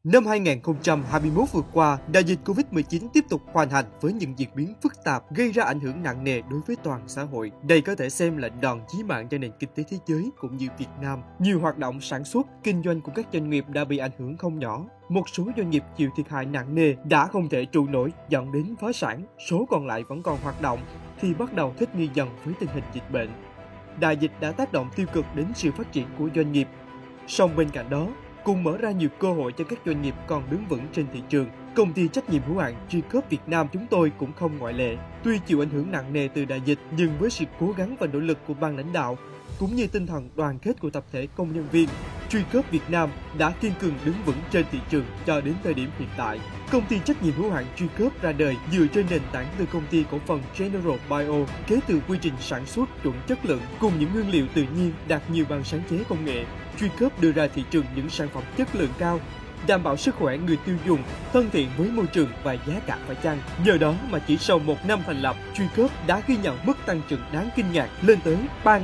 Năm 2021 vừa qua, đại dịch Covid-19 tiếp tục hoành hành với những diễn biến phức tạp gây ra ảnh hưởng nặng nề đối với toàn xã hội. Đây có thể xem là đòn chí mạng cho nền kinh tế thế giới cũng như Việt Nam. Nhiều hoạt động sản xuất, kinh doanh của các doanh nghiệp đã bị ảnh hưởng không nhỏ. Một số doanh nghiệp chịu thiệt hại nặng nề đã không thể trụ nổi dẫn đến phá sản. Số còn lại vẫn còn hoạt động thì bắt đầu thích nghi dần với tình hình dịch bệnh. Đại dịch đã tác động tiêu cực đến sự phát triển của doanh nghiệp. Song bên cạnh đó, cùng mở ra nhiều cơ hội cho các doanh nghiệp còn đứng vững trên thị trường. Công ty trách nhiệm hữu hạn Tri-Cấp Việt Nam chúng tôi cũng không ngoại lệ. Tuy chịu ảnh hưởng nặng nề từ đại dịch, nhưng với sự cố gắng và nỗ lực của ban lãnh đạo, cũng như tinh thần đoàn kết của tập thể công nhân viên, Tri-Cấp Việt Nam đã kiên cường đứng vững trên thị trường cho đến thời điểm hiện tại. Công ty trách nhiệm hữu hạn Tri-Cấp ra đời dựa trên nền tảng từ công ty cổ phần General Bio, kế từ quy trình sản xuất chuẩn chất lượng cùng những nguyên liệu tự nhiên đạt nhiều bằng sáng chế công nghệ. Tri-Cấp đưa ra thị trường những sản phẩm chất lượng cao, đảm bảo sức khỏe người tiêu dùng, thân thiện với môi trường và giá cả phải chăng. Nhờ đó mà chỉ sau 1 năm thành lập, Tri-Cấp đã ghi nhận mức tăng trưởng đáng kinh ngạc lên tới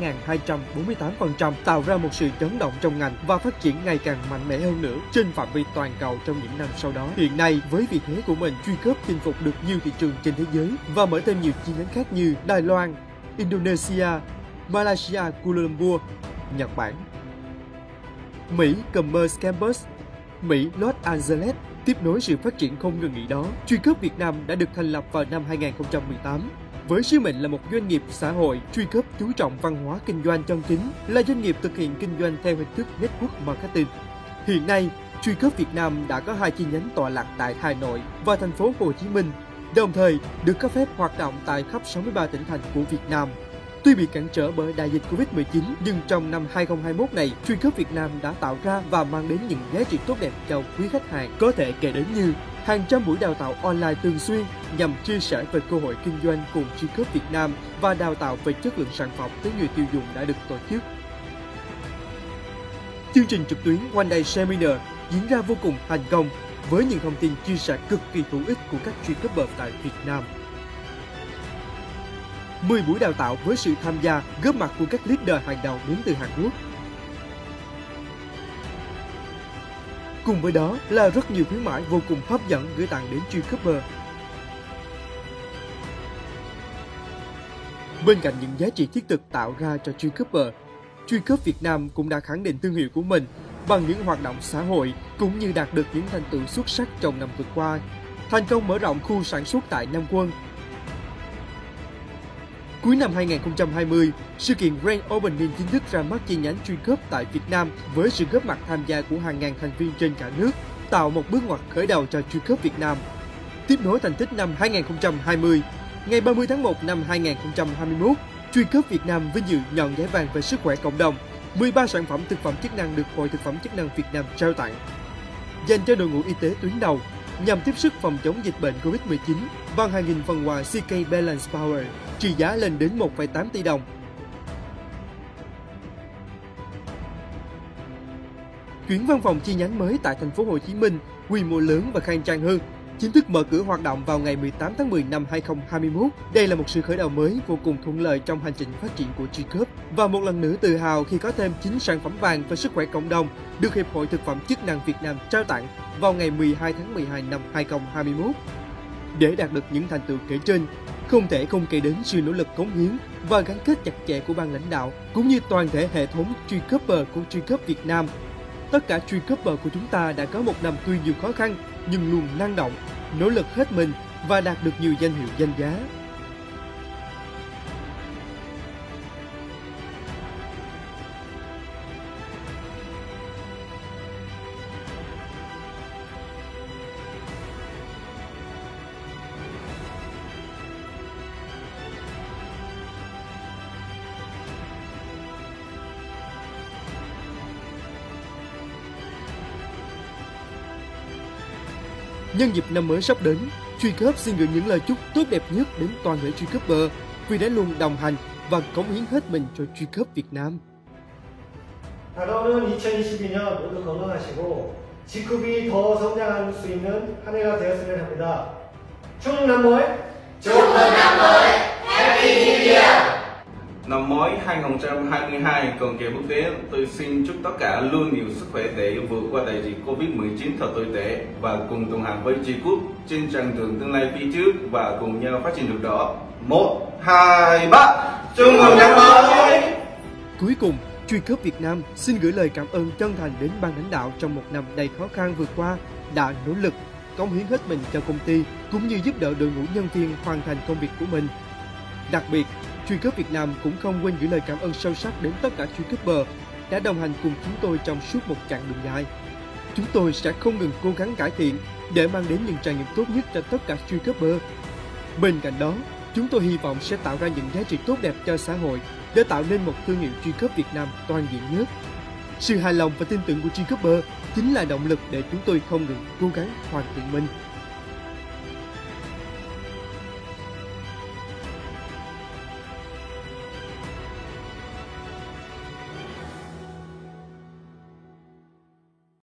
3.248%, tạo ra một sự chấn động trong ngành và phát triển ngày càng mạnh mẽ hơn nữa trên phạm vi toàn cầu trong những năm sau đó. Hiện nay, với vị thế của mình, Tri-Cấp chinh phục được nhiều thị trường trên thế giới và mở thêm nhiều chi nhánh khác như Đài Loan, Indonesia, Malaysia, Kuala Lumpur, Nhật Bản, Mỹ, Commerce Campus, Mỹ, Los Angeles. Tiếp nối sự phát triển không ngừng nghỉ đó, Tri-Cấp Việt Nam đã được thành lập vào năm 2018. Với sứ mệnh là một doanh nghiệp xã hội, Tri-Cấp chú trọng văn hóa kinh doanh chân chính, là doanh nghiệp thực hiện kinh doanh theo hình thức network marketing. Hiện nay, Tri-Cấp Việt Nam đã có 2 chi nhánh tọa lạc tại Hà Nội và thành phố Hồ Chí Minh, đồng thời được cấp phép hoạt động tại khắp 63 tỉnh thành của Việt Nam. Tuy bị cản trở bởi đại dịch Covid-19, nhưng trong năm 2021 này, Tri-Cấp Việt Nam đã tạo ra và mang đến những giá trị tốt đẹp cho quý khách hàng. Có thể kể đến như hàng trăm buổi đào tạo online thường xuyên nhằm chia sẻ về cơ hội kinh doanh cùng Tri-Cấp Việt Nam và đào tạo về chất lượng sản phẩm tới người tiêu dùng đã được tổ chức. Chương trình trực tuyến One Day Seminar diễn ra vô cùng thành công với những thông tin chia sẻ cực kỳ hữu ích của các Tri-Cấp tại Việt Nam. 10 buổi đào tạo với sự tham gia góp mặt của các leader hàng đầu đến từ Hàn Quốc. Cùng với đó là rất nhiều khuyến mãi vô cùng hấp dẫn gửi tặng đến Tri-Cấp. Bên cạnh những giá trị thiết thực tạo ra cho Tri-Cấp, Tri-Cấp Việt Nam cũng đã khẳng định thương hiệu của mình bằng những hoạt động xã hội cũng như đạt được những thành tựu xuất sắc trong năm vừa qua. Thành công mở rộng khu sản xuất tại Nam Quân. Cuối năm 2020, sự kiện Grand Opening chính thức ra mắt chi nhánh Tri-Cấp tại Việt Nam với sự góp mặt tham gia của hàng ngàn thành viên trên cả nước, tạo một bước ngoặt khởi đầu cho Tri-Cấp Việt Nam. Tiếp nối thành tích năm 2020, ngày 30 tháng 1 năm 2021, Tri-Cấp Việt Nam vinh dự nhận giải vàng về sức khỏe cộng đồng, 13 sản phẩm thực phẩm chức năng được Hội Thực phẩm chức năng Việt Nam trao tặng. Dành cho đội ngũ y tế tuyến đầu, nhằm tiếp sức phòng chống dịch bệnh Covid-19, bằng hàng nghìn phần quà CK Balance Power trị giá lên đến 1,8 tỷ đồng. Chuyển văn phòng chi nhánh mới tại thành phố Hồ Chí Minh, quy mô lớn và khang trang hơn, chính thức mở cửa hoạt động vào ngày 18 tháng 10 năm 2021. Đây là một sự khởi đầu mới vô cùng thuận lợi trong hành trình phát triển của Tri-Cấp và một lần nữa tự hào khi có thêm 9 sản phẩm vàng về sức khỏe cộng đồng được Hiệp hội Thực phẩm chức năng Việt Nam trao tặng vào ngày 12 tháng 12 năm 2021. Để đạt được những thành tựu kể trên, không thể không kể đến sự nỗ lực cống hiến và gắn kết chặt chẽ của ban lãnh đạo cũng như toàn thể hệ thống Tri-Cấp của Tri-Cấp Việt Nam. Tất cả Tri-Cấp của chúng ta đã có một năm tuy nhiều khó khăn nhưng luôn năng động, nỗ lực hết mình và đạt được nhiều danh hiệu danh giá. Nhân dịp năm mới sắp đến, Tri-Cấp xin gửi những lời chúc tốt đẹp nhất đến toàn thể Tri-Cấp vì đã luôn đồng hành và cống hiến hết mình cho Tri-Cấp Việt Nam. 다가오는 2022년 모두 건강하시고 Tri-Cup이 더 성장할 수 있는 한 해가 되었으면 합니다. chúc năm mới, Chúc mừng năm mới, Happy New Year! Năm mới 2022 còn kề bước đến, tôi xin chúc tất cả luôn nhiều sức khỏe để vượt qua đại dịch Covid-19 thật tồi tệ và cùng đồng hành với G-Group trên chặng đường tương lai phía trước và cùng nhau phát triển được đó. 1, 2, 3, chúc mừng năm mới! Cuối cùng, G-Group Việt Nam xin gửi lời cảm ơn chân thành đến ban lãnh đạo trong một năm đầy khó khăn vừa qua đã nỗ lực, cống hiến hết mình cho công ty cũng như giúp đỡ đội ngũ nhân viên hoàn thành công việc của mình. Đặc biệt, G-Group Việt Nam cũng không quên gửi lời cảm ơn sâu sắc đến tất cả G-Grouper đã đồng hành cùng chúng tôi trong suốt một chặng đường dài. Chúng tôi sẽ không ngừng cố gắng cải thiện để mang đến những trải nghiệm tốt nhất cho tất cả G-Grouper. Bên cạnh đó, chúng tôi hy vọng sẽ tạo ra những giá trị tốt đẹp cho xã hội để tạo nên một thương hiệu G-Group Việt Nam toàn diện nhất. Sự hài lòng và tin tưởng của G-Grouper chính là động lực để chúng tôi không ngừng cố gắng hoàn thiện mình.